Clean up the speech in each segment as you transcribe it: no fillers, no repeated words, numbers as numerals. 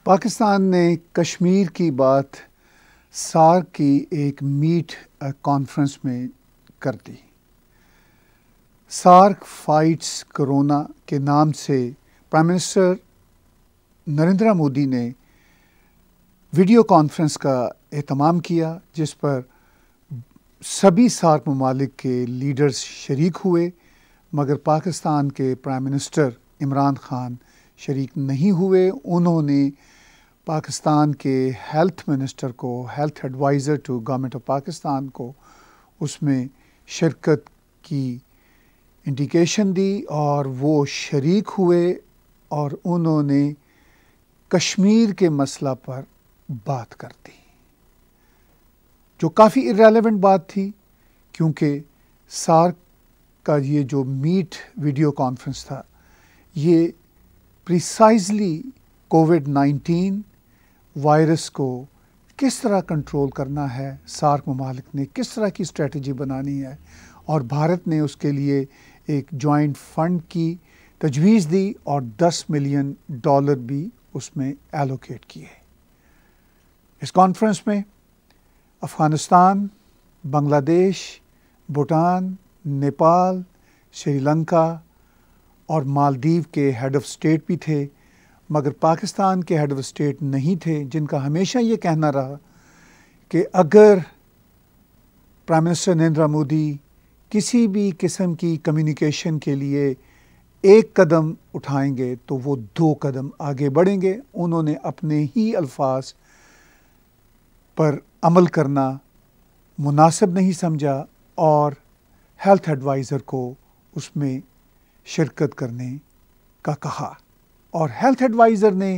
पाकिस्तान ने कश्मीर की बात सार्क की एक मीट कॉन्फ्रेंस में कर दी। सार्क फाइट्स कोरोना के नाम से प्राइम मिनिस्टर नरेंद्र मोदी ने वीडियो कॉन्फ्रेंस का एहतमाम किया, जिस पर सभी सार्क ममालिक के लीडर्स शरीक हुए, मगर पाकिस्तान के प्राइम मिनिस्टर इमरान खान शरीक नहीं हुए। उन्होंने पाकिस्तान के हेल्थ मिनिस्टर को, health adviser to government of Pakistan को उसमें शिरकत की इंडिकेशन दी और वो शरीक हुए और उन्होंने कश्मीर के मसला पर बात कर दी, जो काफ़ी इर्रेलेवेंट बात थी, क्योंकि सार्क का ये जो मीट वीडियो कॉन्फ्रेंस था, ये प्रिसाइजली कोविड-19 वायरस को किस तरह कंट्रोल करना है, सार्क ममालिक ने किस तरह की स्ट्रेटजी बनानी है, और भारत ने उसके लिए एक जॉइंट फंड की तजवीज़ दी और $10 मिलियन भी उसमें एलोकेट किए। इस कॉन्फ्रेंस में अफ़गानिस्तान, बांग्लादेश, भूटान, नेपाल, श्रीलंका और मालदीव के हेड ऑफ़ स्टेट भी थे, मगर पाकिस्तान के हेड ऑफ़ स्टेट नहीं थे, जिनका हमेशा ये कहना रहा कि अगर प्राइम मिनिस्टर नरेंद्र मोदी किसी भी किस्म की कम्युनिकेशन के लिए एक कदम उठाएंगे तो वो 2 कदम आगे बढ़ेंगे। उन्होंने अपने ही अल्फाज पर अमल करना मुनासिब नहीं समझा और हेल्थ एडवाइज़र को उसमें शिरकत करने का कहा, और हेल्थ एडवाइज़र ने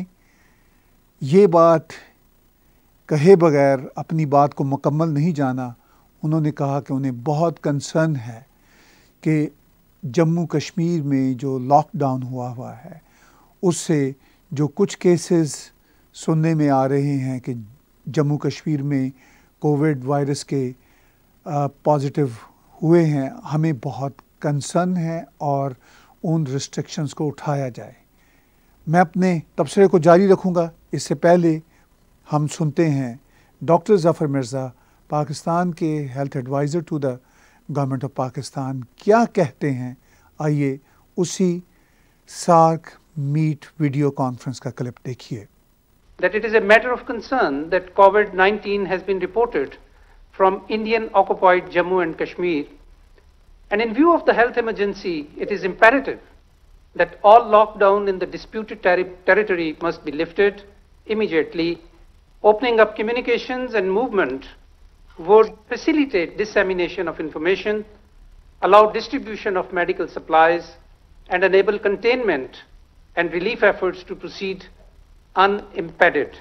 ये बात कहे बगैर अपनी बात को मुकम्मल नहीं जाना। उन्होंने कहा कि उन्हें बहुत कंसर्न है कि जम्मू कश्मीर में जो लॉकडाउन हुआ है, उससे जो कुछ केसेस सुनने में आ रहे हैं कि जम्मू कश्मीर में कोविड वायरस के पॉजिटिव हुए हैं, हमें बहुत कंसर्न है और उन रिस्ट्रिक्शंस को उठाया जाए। मैं अपने तबसरे को जारी रखूँगा। इससे पहले हम सुनते हैं डॉक्टर ज़फ़र मिर्ज़ा, पाकिस्तान के health adviser to the government of Pakistan, क्या कहते हैं। आइए उसी सार्क मीट वीडियो कॉन्फ्रेंस का क्लिप देखिए। That it is a matter of concern that COVID-19 has been reported from Indian occupied Jammu and Kashmir, and in view of the health emergency, it is imperative that all lockdown in the disputed territory must be lifted immediately. Opening up communications and movement would facilitate dissemination of information, allow distribution of medical supplies, and enable containment and relief efforts to proceed unimpeded.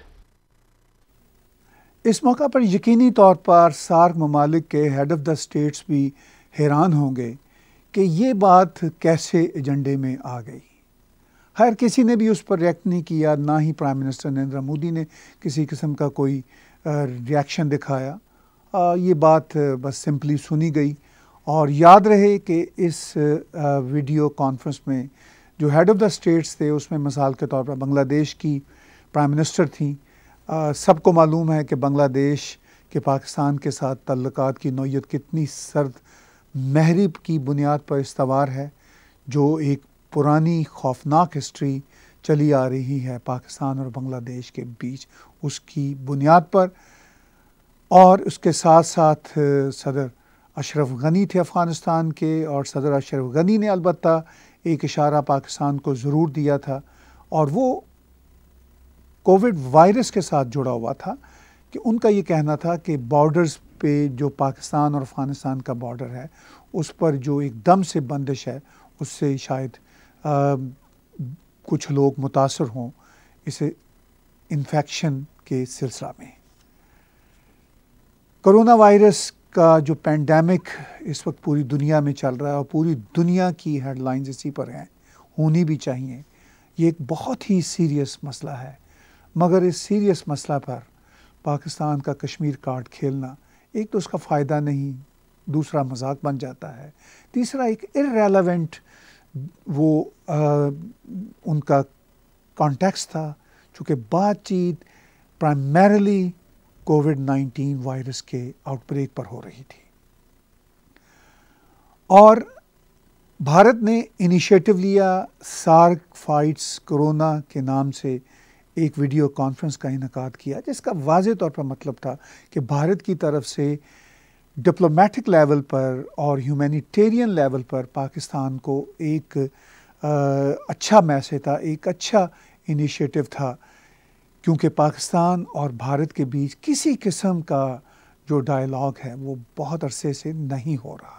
इस मौका पर यकीनी तौर पर SAARC ममालिक के head of the states भी हैरान होंगे कि ये बात कैसे एजेंडे में आ गई। खैर, किसी ने भी उस पर रिएक्ट नहीं किया, ना ही प्राइम मिनिस्टर नरेंद्र मोदी ने किसी किस्म का कोई रिएक्शन दिखाया। ये बात बस सिंपली सुनी गई। और याद रहे कि इस वीडियो कॉन्फ्रेंस में जो हेड ऑफ़ द स्टेट्स थे, उसमें मिसाल के तौर पर बांग्लादेश की प्राइम मिनिस्टर थी। सबको मालूम है कि बांग्लादेश के पाकिस्तान के साथ तल्लुकात की नौयत कितनी सर्द महरिब की बुनियाद पर इस्तवार है, जो एक पुरानी खौफनाक हिस्ट्री चली आ रही है पाकिस्तान और बांग्लादेश के बीच, उसकी बुनियाद पर। और उसके साथ साथ सदर अशरफ गनी थे अफ़गानिस्तान के, और सदर अशरफ गनी ने अलबत्ता एक इशारा पाकिस्तान को ज़रूर दिया था, और वो कोविड वायरस के साथ जुड़ा हुआ था कि उनका ये कहना था कि बॉर्डर्स पे जो पाकिस्तान और अफ़गानिस्तान का बॉर्डर है, उस पर जो एकदम से बंदिश है, उससे शायद कुछ लोग मुतासर हों इसे इन्फेक्शन के सिलसिला में। कोरोना वायरस का जो पैंडेमिक इस वक्त पूरी दुनिया में चल रहा है और पूरी दुनिया की हेडलाइंस इसी पर हैं, होनी भी चाहिए। ये एक बहुत ही सीरियस मसला है, मगर इस सीरियस मसला पर पाकिस्तान का कश्मीर कार्ड खेलना, एक तो उसका फ़ायदा नहीं, दूसरा मजाक बन जाता है, तीसरा एक इर्रेलेवेंट वो उनका कॉन्टेक्स्ट था चूँकि बातचीत प्राइमरीली कोविड-19 वायरस के आउटब्रेक पर हो रही थी और भारत ने इनिशिएटिव लिया, सार्क फाइट्स कोरोना के नाम से एक वीडियो कॉन्फ्रेंस का इनेकाद किया, जिसका वाज़ेह तौर पर मतलब था कि भारत की तरफ से डिप्लोमेटिक लेवल पर और ह्यूमैनिटेरियन लेवल पर पाकिस्तान को एक अच्छा मैसेज था, एक अच्छा इनिशिएटिव था, क्योंकि पाकिस्तान और भारत के बीच किसी किस्म का जो डायलॉग है वो बहुत अरसे से नहीं हो रहा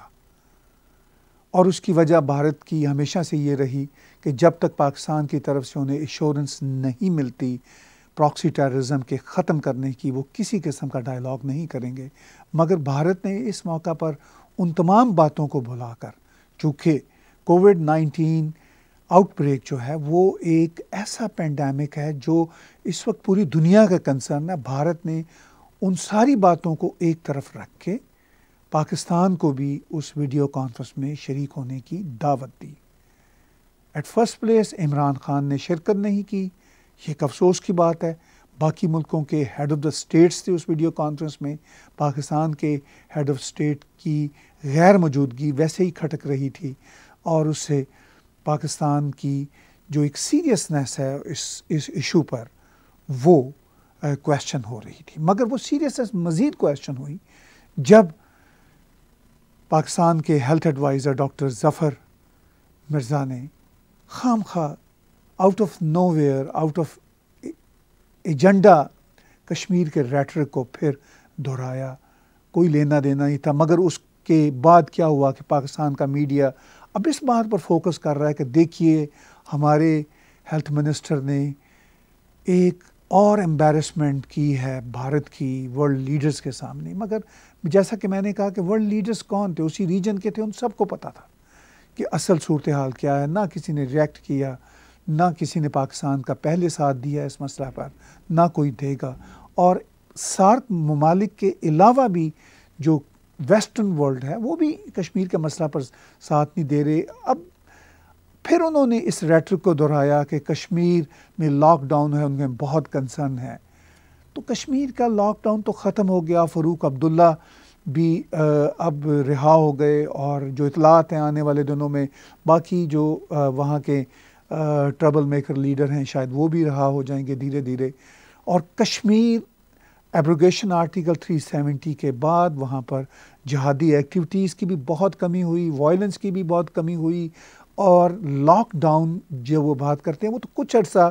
और उसकी वजह भारत की हमेशा से ये रही कि जब तक पाकिस्तान की तरफ से उन्हें एश्योरेंस नहीं मिलती प्रॉक्सी टेररिज्म के ख़त्म करने की, वो किसी किस्म का डायलॉग नहीं करेंगे। मगर भारत ने इस मौका पर उन तमाम बातों को भुलाकर, चूँकि कोविड-19 आउटब्रेक जो है वो एक ऐसा पेंडेमिक है जो इस वक्त पूरी दुनिया का कंसर्न है, भारत ने उन सारी बातों को एक तरफ रख के पाकिस्तान को भी उस वीडियो कॉन्फ्रेंस में शरीक होने की दावत दी। At first place Imran Khan ने शिरकत नहीं की, ये एक अफसोस की बात है। बाकी मुल्कों के हेड ऑफ़ द स्टेट्स थे उस वीडियो कॉन्फ्रेंस में, पाकिस्तान के हेड ऑफ़ स्टेट की गैर मौजूदगी वैसे ही खटक रही थी और उससे पाकिस्तान की जो एक सीरियसनेस है इस इशू पर वो क्वेश्चन हो रही थी। मगर वो सीरियसनेस मज़ीद क्वेश्चन हुई जब पाकिस्तान के health adviser doctor Zafar Mirza ने खामखा out of nowhere, out of agenda Kashmir के रेटरिक को फिर दोहराया। कोई लेना देना नहीं था, मगर उसके बाद क्या हुआ कि पाकिस्तान का मीडिया अब इस बात पर फोकस कर रहा है कि देखिए हमारे हेल्थ मिनिस्टर ने एक और एम्बैरेसमेंट की है भारत की वर्ल्ड लीडर्स के सामने। मगर जैसा कि मैंने कहा कि वर्ल्ड लीडर्स कौन थे, उसी रीजन के थे, उन सबको पता था कि असल सूरत हाल क्या है। ना किसी ने रिएक्ट किया, ना किसी ने पाकिस्तान का पहले साथ दिया इस मसला पर, ना कोई देगा। और सार्क ममालिक के अलावा भी जो वेस्टर्न वर्ल्ड है वो भी कश्मीर के मसला पर साथ नहीं दे रहे। अब फिर उन्होंने इस रेटरिक को दोहराया कि कश्मीर में लॉकडाउन है, उनमें बहुत कंसर्न है। तो कश्मीर का लॉकडाउन तो ख़त्म हो गया, फ़रूक अब्दुल्ला भी अब रिहा हो गए और जो इतलात हैं आने वाले दिनों में बाकी जो वहाँ के ट्रबल मेकर लीडर हैं शायद वो भी रहा हो जाएंगे धीरे धीरे। और कश्मीर एब्रोगेशन आर्टिकल 370 के बाद वहाँ पर जिहादी एक्टिविटीज़ की भी बहुत कमी हुई, वायलेंस की भी बहुत कमी हुई और लॉकडाउन जो वो बात करते हैं वो तो कुछ अर्सा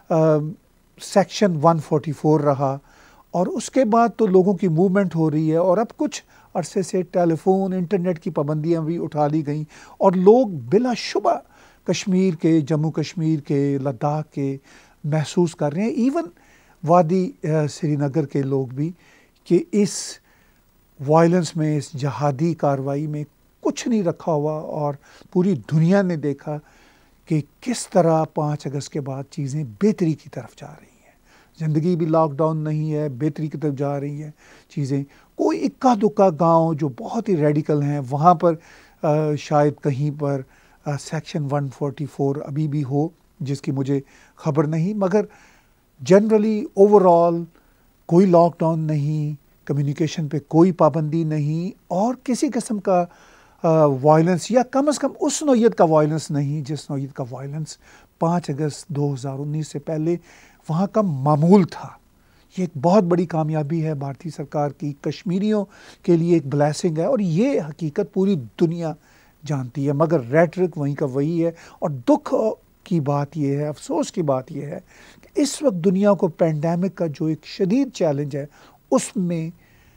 सेक्शन 144 रहा और उसके बाद तो लोगों की मूवमेंट हो रही है और अब कुछ अरसे से टेलीफोन इंटरनेट की पाबंदियां भी उठा ली गई और लोग बिलाशुबा कश्मीर के, जम्मू कश्मीर के, लद्दाख के महसूस कर रहे हैं, इवन वादी श्रीनगर के लोग भी, कि इस वायलेंस में, इस जहादी कार्रवाई में कुछ नहीं रखा हुआ और पूरी दुनिया ने देखा कि किस तरह 5 अगस्त के बाद चीज़ें बेहतरी की तरफ जा रही हैं। ज़िंदगी भी लॉकडाउन नहीं है, बेहतरी की तरफ जा रही है चीज़ें। कोई इक्का दुक्का गांव जो बहुत ही रेडिकल हैं वहाँ पर शायद कहीं पर सेक्शन 144 अभी भी हो, जिसकी मुझे खबर नहीं, मगर जनरली ओवरऑल कोई लॉकडाउन नहीं, कम्युनिकेशन पे कोई पाबंदी नहीं और किसी किस्म का वायलेंस या कम से कम उस नौयत का वायलेंस नहीं जिस नौयत का वायलेंस 5 अगस्त 2019 से पहले वहाँ का मामूल था। ये एक बहुत बड़ी कामयाबी है भारतीय सरकार की, कश्मीरियों के लिए एक ब्लेसिंग है और ये हकीकत पूरी दुनिया जानती है। मगर रेटरिक वहीं का वही है और दुख की बात यह है, अफसोस की बात यह है कि इस वक्त दुनिया को पेंडेमिक का जो एक शदीद चैलेंज है उसमें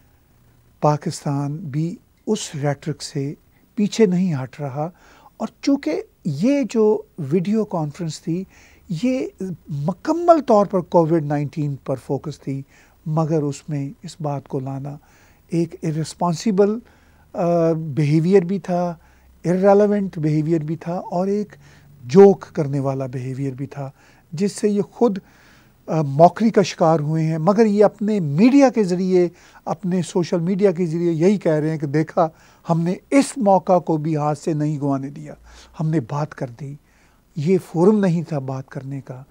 पाकिस्तान भी उस रेटरिक से पीछे नहीं हट रहा। और चूँकि ये जो वीडियो कॉन्फ्रेंस थी ये मुकम्मल तौर पर कोविड-19 पर फोकस थी, मगर उसमें इस बात को लाना एक इर्रेस्पॉन्सिबल बिहेवियर भी था, इर्रेलेवेंट बिहेवियर भी था और एक जोक करने वाला बिहेवियर भी था, जिससे ये खुद मौकरी का शिकार हुए हैं। मगर ये अपने मीडिया के ज़रिए, अपने सोशल मीडिया के ज़रिए यही कह रहे हैं कि देखा हमने इस मौका को भी हाथ से नहीं गंवाने दिया, हमने बात कर दी। ये फोरम नहीं था बात करने का,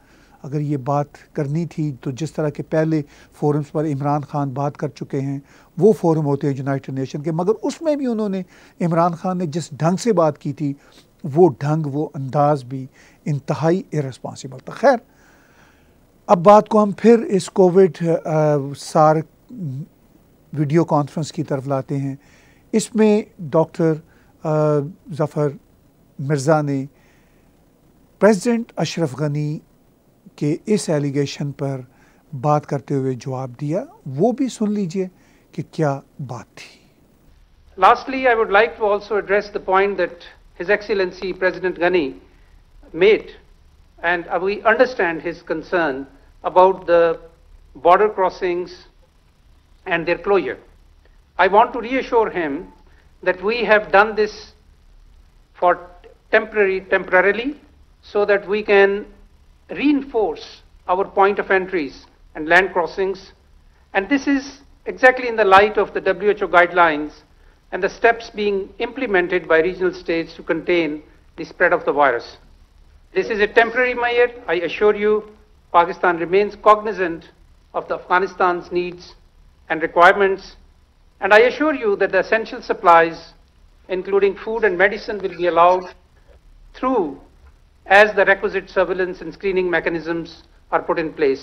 अगर ये बात करनी थी तो जिस तरह के पहले फोरम्स पर इमरान खान बात कर चुके हैं, वो फोरम होते हैं यूनाइटेड नेशन के, मगर उसमें भी उन्होंने, इमरान खान ने जिस ढंग से बात की थी, वो ढंग, वो अंदाज भी इंतहाई इररिस्पॉन्सिबल था। खैर, अब बात को हम फिर इस कोविड सार वीडियो कॉन्फ्रेंस की तरफ लाते हैं। इसमें डॉक्टर ज़फ़र मिर्ज़ा ने प्रेसिडेंट अशरफ गनी के इस एलिगेशन पर बात करते हुए जवाब दिया। वो भी सुन लीजिए कि क्या बात थी। Lastly, I would like to also address the point that His Excellency President Ghani made, and we understand his concern about the border crossings and their closure. I want to reassure him that we have done this for temporarily, so that we can reinforce our point of entries and land crossings. And this is exactly in the light of the WHO guidelines and the steps being implemented by regional states to contain the spread of the virus. This is a temporary measure. I assure you, Pakistan remains cognizant of the Afghanistan's needs and requirements. And I assure you that the essential supplies, including food and medicine, will be allowed through as the requisite surveillance and screening mechanisms are put in place.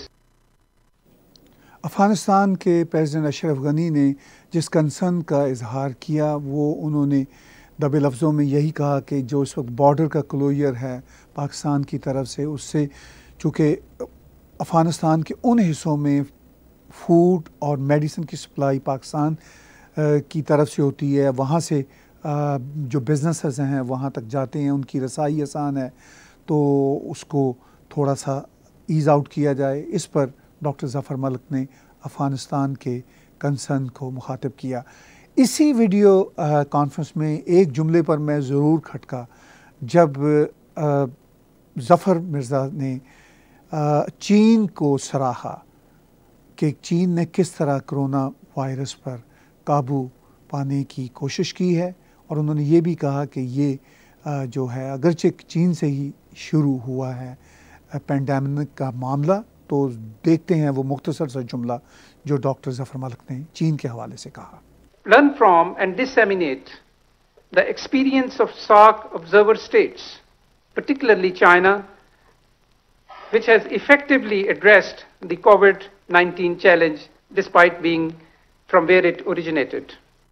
Afghanistan के president Ashraf Ghani ने जिस concern का इजहार किया, वो उन्होंने दबे लफ्ज़ों में यही कहा कि जो इस वक्त बॉर्डर का क्लोजर है पाकिस्तान की तरफ से, उससे चूँकि अफ़गानिस्तान के उन हिस्सों में फूड और मेडिसिन की सप्लाई पाकिस्तान की तरफ से होती है, वहाँ से जो बिजनेसेस हैं वहाँ तक जाते हैं, उनकी रसाई आसान है, तो उसको थोड़ा सा ईज़ आउट किया जाए। इस पर डॉक्टर ज़फ़र मलिक ने अफ़गानिस्तान के कंसर्न को मुखातिब किया। इसी वीडियो कॉन्फ्रेंस में एक जुमले पर मैं ज़रूर खटका, जब ज़फ़र मिर्ज़ा ने चीन को सराहा कि चीन ने किस तरह कोरोना वायरस पर काबू पाने की कोशिश की है, और उन्होंने ये भी कहा कि ये जो है अगरचे चीन से ही शुरू हुआ है पेंडेमिक का मामला। तो देखते हैं वो मुख्तसर सा जुमला जो डॉक्टर ज़फ़र मलिक ने चीन के हवाले से कहा। Learn from and disseminate the experience of SAARC observer states, particularly China, which has effectively addressed the COVID-19 challenge despite being from where it originated.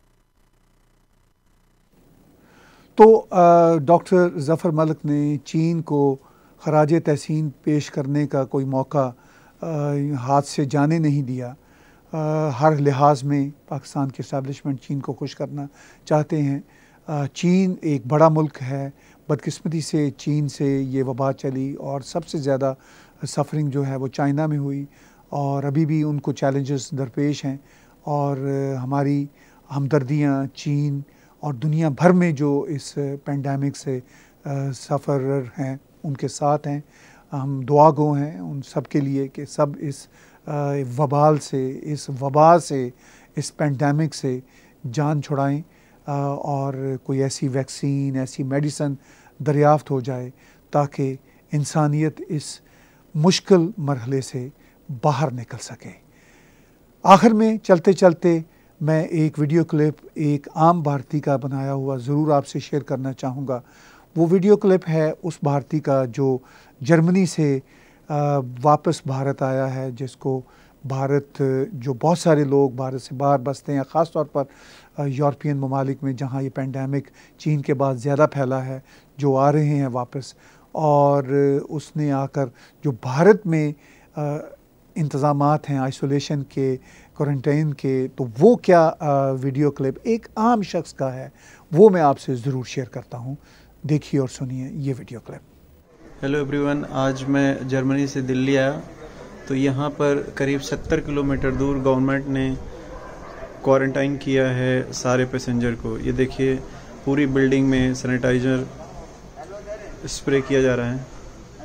तो डॉक्टर ज़फ़र मलिक ने चीन को खराज तहसीन पेश करने का कोई मौका हाथ से जाने नहीं दिया। हर लिहाज में पाकिस्तान की इस्टेब्लिशमेंट चीन को खुश करना चाहते हैं। चीन एक बड़ा मुल्क है, बदकिस्मती से चीन से ये वबा चली और सबसे ज़्यादा सफरिंग जो है वो चाइना में हुई, और अभी भी उनको चैलेंजेस दरपेश हैं, और हमारी हमदर्दियाँ चीन और दुनिया भर में जो इस पेंडेमिक से सफ़र हैं उनके साथ हैं। हम दुआ गो हैं उन सब के लिए कि सब इस वबाल से, इस वबा से, इस पेंडेमिक से जान छुड़ाएं, और कोई ऐसी वैक्सीन, ऐसी मेडिसिन दरियाफ़्त हो जाए ताकि इंसानियत इस मुश्किल मरहले से बाहर निकल सके। आखिर में चलते चलते मैं एक वीडियो क्लिप एक आम भारतीय का बनाया हुआ ज़रूर आपसे शेयर करना चाहूँगा। वो वीडियो क्लिप है उस भारतीय का जो जर्मनी से वापस भारत आया है, जिसको भारत, जो बहुत सारे लोग भारत से बाहर बसते हैं, ख़ास तौर पर यूरोपियन ममालिक में जहाँ ये पेंडेमिक चीन के बाद ज़्यादा फैला है, जो आ रहे हैं वापस, और उसने आकर जो भारत में इंतज़ामात हैं आइसोलेशन के, क्वारंटाइन के, तो वो क्या वीडियो क्लिप एक आम शख्स का है, वो मैं आपसे ज़रूर शेयर करता हूँ। देखिए और सुनिए ये वीडियो क्लिप। हेलो एवरीवन, आज मैं जर्मनी से दिल्ली आया, तो यहाँ पर करीब 70 किलोमीटर दूर गवर्नमेंट ने क्वारंटाइन किया है सारे पैसेंजर को। ये देखिए पूरी बिल्डिंग में सैनिटाइज़र स्प्रे किया जा रहा है,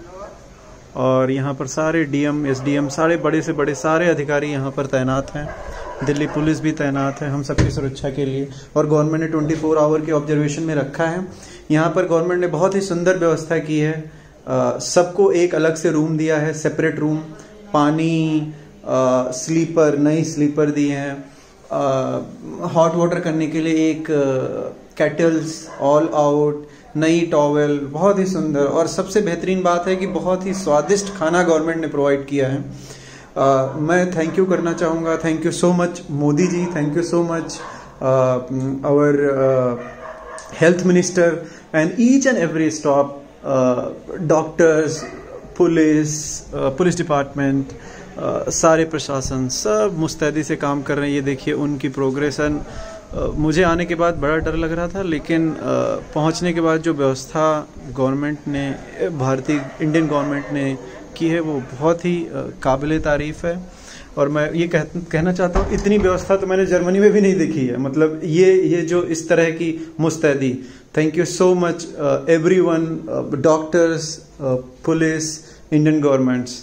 और यहाँ पर सारे डीएम, एसडीएम, सारे बड़े से बड़े सारे अधिकारी यहाँ पर तैनात हैं। दिल्ली पुलिस भी तैनात है हम सबकी सुरक्षा के लिए, और गवर्नमेंट ने 24 आवर के ऑब्जर्वेशन में रखा है। यहाँ पर गवर्नमेंट ने बहुत ही सुंदर व्यवस्था की है। सबको एक अलग से रूम दिया है, सेपरेट रूम, पानी, स्लीपर, नई स्लीपर दिए हैं, हॉट वाटर करने के लिए एक केटल्स, ऑल आउट, नई टॉवेल, बहुत ही सुंदर। और सबसे बेहतरीन बात है कि बहुत ही स्वादिष्ट खाना गवर्नमेंट ने प्रोवाइड किया है। मैं थैंक यू करना चाहूँगा, thank you so much Modi ji, thank you so much our health minister and each and every staff, doctors, police department, सारे प्रशासन सब मुस्तैदी से काम कर रहे हैं। ये देखिए उनकी प्रोग्रेसन। मुझे आने के बाद बड़ा डर लग रहा था, लेकिन पहुंचने के बाद जो व्यवस्था गवर्नमेंट ने, इंडियन गवर्नमेंट ने की है वो बहुत ही काबिल तारीफ़ है। और मैं ये कहना चाहता हूँ, इतनी व्यवस्था तो मैंने जर्मनी में भी नहीं देखी है। मतलब ये जो इस तरह की मुस्तैदी, thank you so much everyone, doctors, police, Indian governments.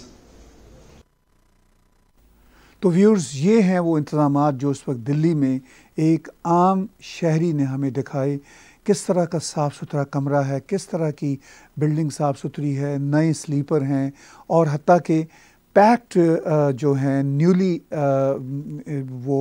तो व्यूअर्स, ये हैं वो इंतज़ामात जो इस वक्त दिल्ली में एक आम शहरी ने हमें दिखाए। किस तरह का साफ़ सुथरा कमरा है, किस तरह की बिल्डिंग साफ़ सुथरी है, नए स्लीपर हैं, और हत्ता के पैक्ड जो हैं न्यूली वो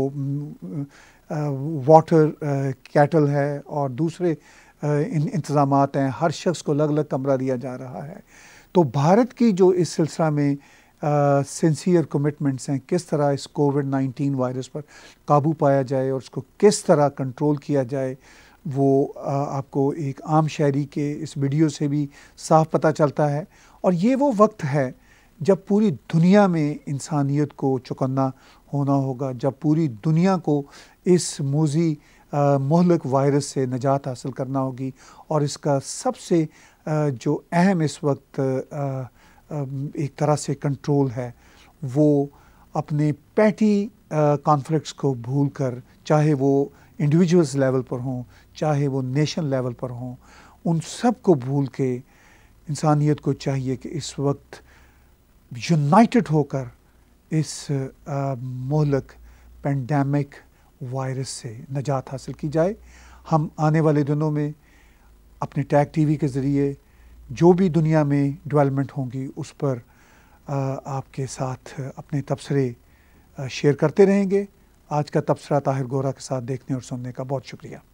वाटर कैटल है और दूसरे इंतज़ामात हैं। हर शख्स को अलग अलग कमरा दिया जा रहा है। तो भारत की जो इस सिलसिला में सिंसियर कमिटमेंट्स हैं, किस तरह इस कोविड-19 वायरस पर काबू पाया जाए और उसको किस तरह कंट्रोल किया जाए, वो आपको एक आम शहरी के इस वीडियो से भी साफ पता चलता है। और ये वो वक्त है जब पूरी दुनिया में इंसानियत को चौकन्ना होना होगा, जब पूरी दुनिया को इस मूजी मुहलक वायरस से निजात हासिल करना होगी। और इसका सबसे जो अहम इस वक्त एक तरह से कंट्रोल है, वो अपने पैटी कॉन्फ्लिक्ट्स को भूलकर, चाहे वो इंडिविजुअल्स लेवल पर हों, चाहे वो नेशन लेवल पर हों, उन सब को भूल के इंसानियत को चाहिए कि इस वक्त यूनाइटेड होकर इस मुहलक पेंडेमिक वायरस से निजात हासिल की जाए। हम आने वाले दिनों में अपने टैग टीवी के ज़रिए जो भी दुनिया में डेवलपमेंट होंगी उस पर आपके साथ अपने तबसरे शेयर करते रहेंगे। आज का तबसरा ताहिर गोरा के साथ देखने और सुनने का बहुत शुक्रिया।